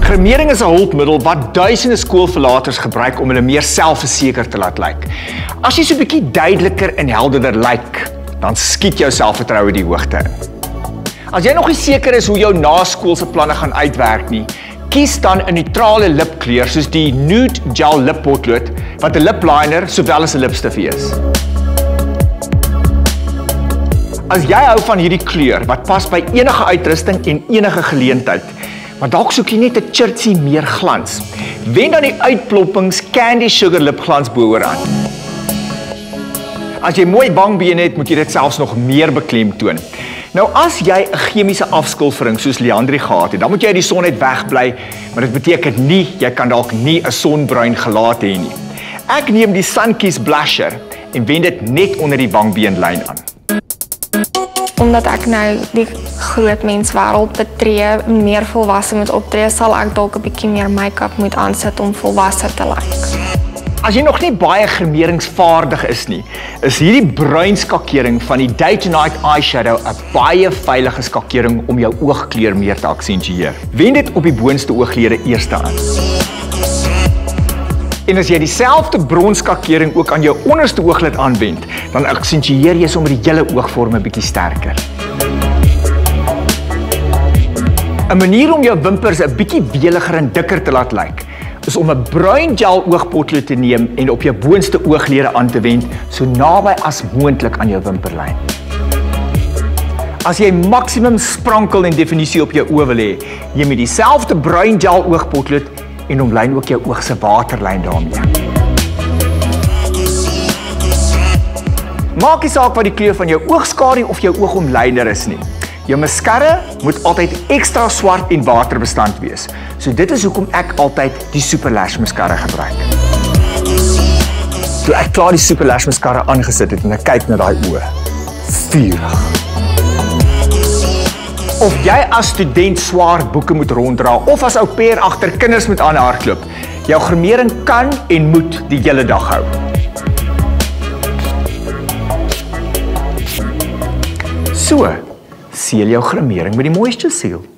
Grimering is 'n hulpmiddel wat duisende skoolverlaters gebruik om hulle meer selfverseker te laat lyk. As jy so 'n bietjie duideliker en helderder lyk, dan skiet jou selfvertroue die hoogte in. As jy nog nie seker is hoe jou naskoolse planne gaan uitwerk nie, kies dan 'n neutrale lipkleur soos die Nude Gel Lippotlood wat 'n lipliner sowel as 'n lipstif is. As jy hou van hierdie kleur wat pas by enige uitrusting en enige geleentheid, maar dalk soek jy net 'n churchy meer glans, wen dan die uitploppings Candy Sugar lipglans bo-aan. As jy mooi wangbene het, moet jy dit selfs nog meer beklemtoon. Nou as jy 'n chemiese afskilfering soos Leandri gehad het, dan moet jy uit die son uit wegbly, maar dit beteken nie jy kan dalk nie 'n sonbruin gelaat hê nie. Ek neem die Sunkiss blusher en wen dit net onder die wangbeenlyn aan. Omdat ek nou die groot menswêreld betree en meer volwasse moet optree, sal ek dalk 'n bietjie meer make-up moet aansit om volwasse te lyk. As jy nog nie baie grimeringsvaardig is nie, is hierdie bruin skakering van die Day to Night Eyeshadow 'n baie veilige skakering om jou oogkleur meer te aksentueer. Wen dit op die boonste ooglede eers aan. En as jy dieselfde bronskakering ook aan jou onderste ooglid aanwend, dan aksentueer jy sommer die hele oogvorme bietjie sterker. 'n Manier om jou wimpers 'n bietjie weliger en dikker te laat lyk, is om 'n bruin gel oogpotlood te neem en op jou boonste ooglede aan te wend, so naby as moontlik aan jou wimperlyn. As jy maksimum sprankel en definisie op jou oë wil hê, neem jy dieselfde bruin gel oogpotlood en omlyn ook jou oog se waterlyn daarmee. Maak nie saak wat die kleur van jou oogskadu of jou oogomlyner is nie. Jou mascara moet altyd ekstra swart en waterbestand wees. So dit is hoekom ek altyd die Super Lash mascara gebruik. Toe ek klaar die Super Lash mascara aangesit het en ek kyk na daai oë, vurig. Of jy as student swaar boeke moet ronddra of as ou pair agter kinders moet aanhardloop, jou grimering kan en moet die hele dag hou. So, seël jou grimering met die Moisture Seal.